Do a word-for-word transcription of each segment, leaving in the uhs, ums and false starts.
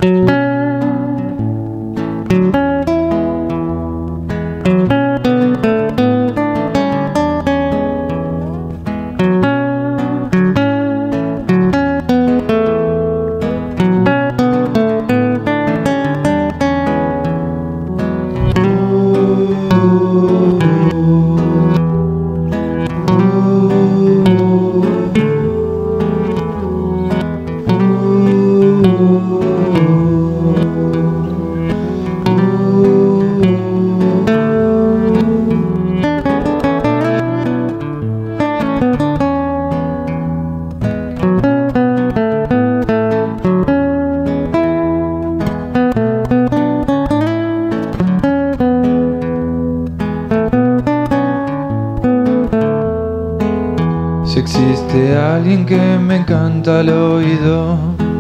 Si existe alguien que me encanta al oído,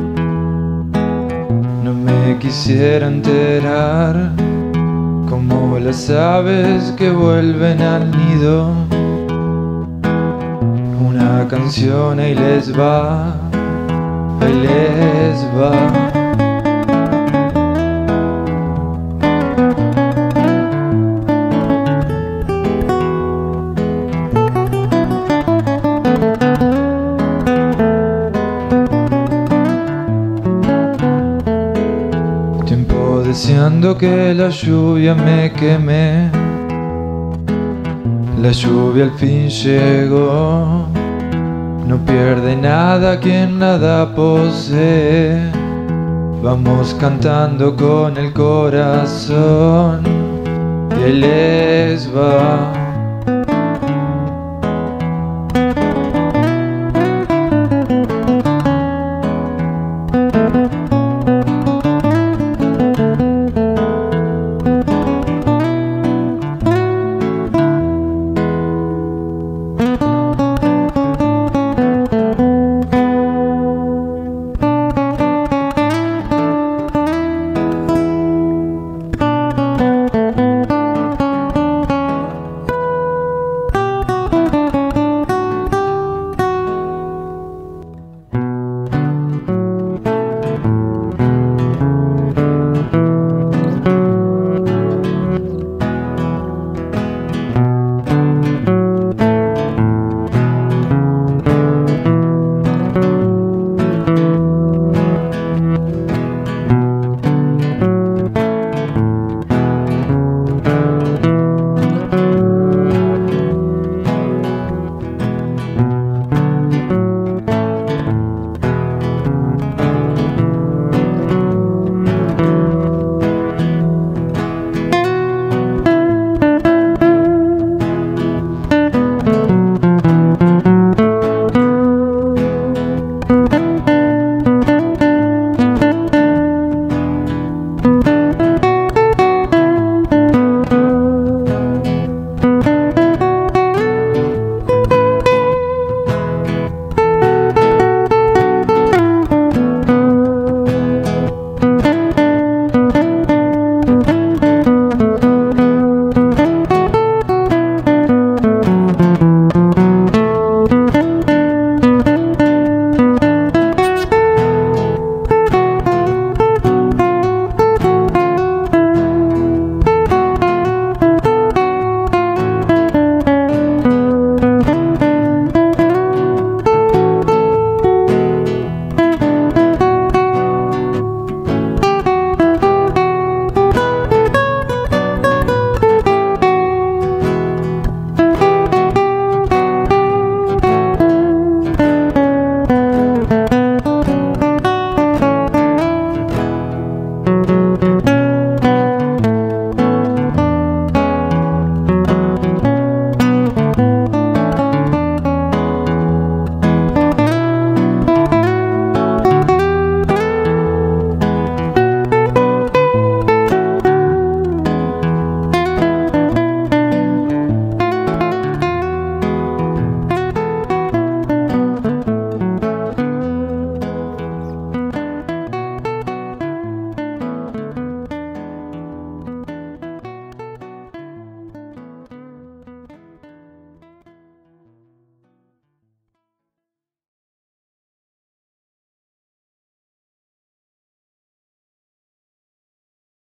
no me quisiera enterar, como las aves que vuelven al nido. Una canción ahí les va, ahí les va. Tiempo deseando que la lluvia me queme. La lluvia al fin llegó. No pierde nada quien nada posee. Vamos cantando con el corazón y ahí les va.